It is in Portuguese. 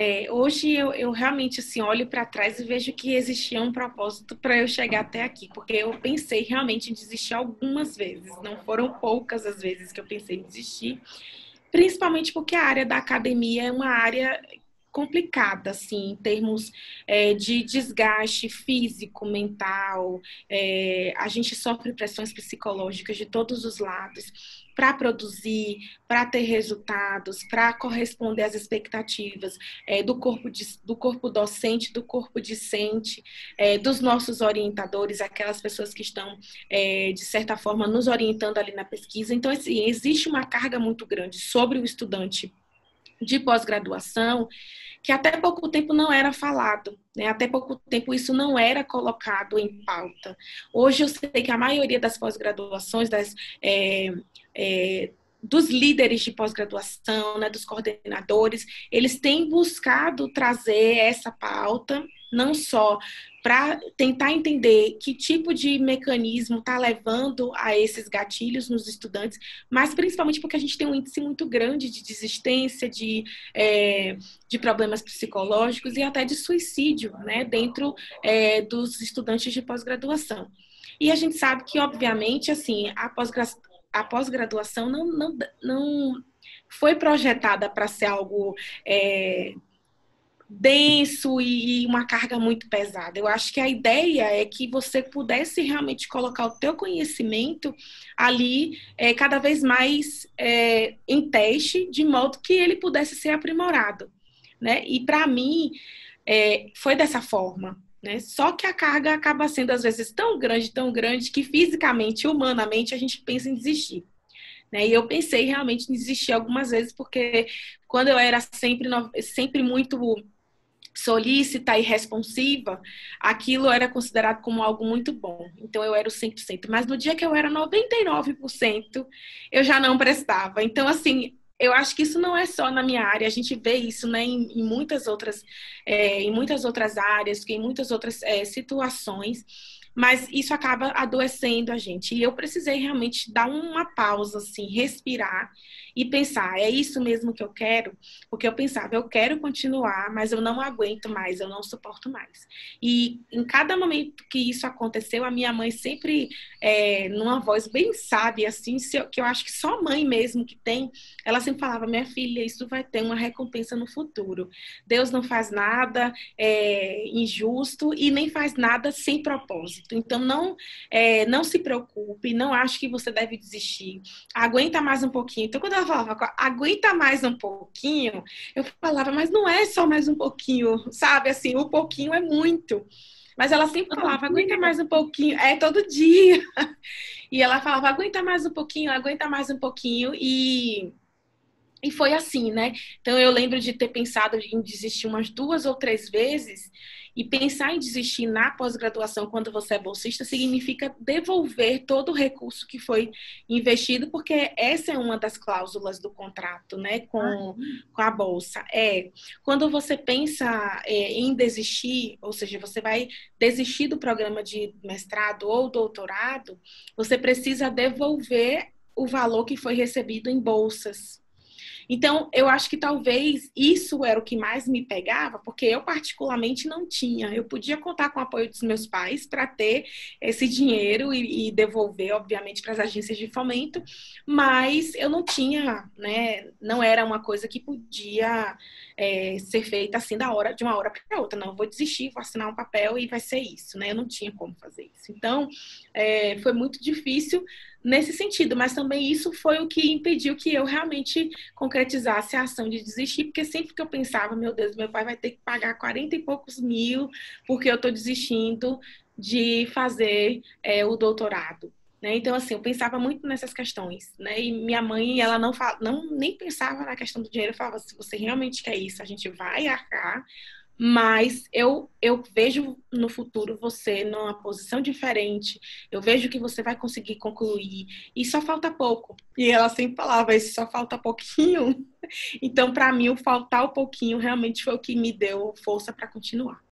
Hoje eu realmente assim olho para trás e vejo que existia um propósito para eu chegar até aqui, porque eu pensei realmente em desistir algumas vezes, não foram poucas as vezes que eu pensei em desistir, principalmente porque a área da academia é uma área complicada, assim, em termos de desgaste físico, mental, a gente sofre pressões psicológicas de todos os lados para produzir, para ter resultados, para corresponder às expectativas do corpo docente, do corpo discente, dos nossos orientadores, aquelas pessoas que estão, de certa forma, nos orientando ali na pesquisa. Então, assim, existe uma carga muito grande sobre o estudante de pós-graduação que até pouco tempo não era falado, né? Até pouco tempo isso não era colocado em pauta. Hoje eu sei que a maioria das pós-graduações, dos líderes de pós-graduação, né, dos coordenadores, eles têm buscado trazer essa pauta, não só para tentar entender que tipo de mecanismo está levando a esses gatilhos nos estudantes, mas principalmente porque a gente tem um índice muito grande de desistência, de problemas psicológicos e até de suicídio, né, dentro dos estudantes de pós-graduação. E a gente sabe que, obviamente, assim, a pós-graduação não foi projetada para ser algo denso e uma carga muito pesada. Eu acho que a ideia é que você pudesse realmente colocar o teu conhecimento ali cada vez mais em teste, de modo que ele pudesse ser aprimorado, né? E para mim foi dessa forma. Né? Só que a carga acaba sendo, às vezes, tão grande, que fisicamente, humanamente, a gente pensa em desistir. Né? E eu pensei realmente em desistir algumas vezes, porque quando eu era sempre muito solícita e responsiva, aquilo era considerado como algo muito bom. Então eu era o 100%. Mas no dia que eu era 99%, eu já não prestava. Então, assim, eu acho que isso não é só na minha área, a gente vê isso, né, em muitas outras áreas, em muitas outras situações, mas isso acaba adoecendo a gente. E eu precisei realmente dar uma pausa, assim, respirar e pensar, é isso mesmo que eu quero? Porque eu pensava, eu quero continuar, mas eu não aguento mais, eu não suporto mais. E em cada momento que isso aconteceu, a minha mãe sempre, numa voz bem sábia, assim, que eu acho que só mãe mesmo que tem, ela sempre falava, minha filha, isso vai ter uma recompensa no futuro. Deus não faz nada injusto e nem faz nada sem propósito. Então, não se preocupe, não acho que você deve desistir. Aguenta mais um pouquinho. Então, quando ela falava, aguenta mais um pouquinho, eu falava, mas não é só mais um pouquinho, sabe? Assim, o pouquinho é muito. Mas ela sempre falava, aguenta mais um pouquinho. É todo dia. E ela falava, aguenta mais um pouquinho. E foi assim, né? Então eu lembro de ter pensado em desistir umas 2 ou 3 vezes, e pensar em desistir na pós-graduação quando você é bolsista significa devolver todo o recurso que foi investido, porque essa é uma das cláusulas do contrato, né, com a bolsa. Quando você pensa em desistir, ou seja, você vai desistir do programa de mestrado ou doutorado, você precisa devolver o valor que foi recebido em bolsas. Então, eu acho que talvez isso era o que mais me pegava, porque eu particularmente não tinha. Eu podia contar com o apoio dos meus pais para ter esse dinheiro e devolver, obviamente, para as agências de fomento, mas eu não tinha, né? Não era uma coisa que podia ser feita assim de uma hora para outra. Não, eu vou desistir, vou assinar um papel e vai ser isso, né? Eu não tinha como fazer isso. Então, foi muito difícil nesse sentido, mas também isso foi o que impediu que eu realmente concretizasse a ação de desistir, porque sempre que eu pensava, meu Deus, meu pai vai ter que pagar 40 e poucos mil porque eu estou desistindo de fazer o doutorado. Né? Então, assim, eu pensava muito nessas questões, né? E minha mãe, ela nem pensava na questão do dinheiro, eu falava, se você realmente quer isso, a gente vai arcar, mas eu vejo no futuro você numa posição diferente, eu vejo que você vai conseguir concluir, e só falta pouco. E ela sempre falava, isso só falta pouquinho. Então, para mim, o faltar o pouquinho realmente foi o que me deu força para continuar.